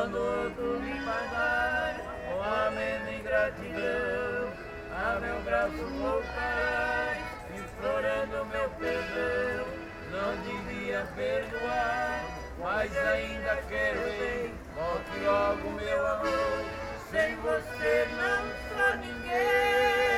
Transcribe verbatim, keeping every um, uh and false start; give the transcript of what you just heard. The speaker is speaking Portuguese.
quando tu me pagar com a mesma ingratidão, a meu braço voltarás, implorando meu perdão. Não devia perdoar, mas ainda quero ir. Volte logo, meu amor, sem você não sou ninguém.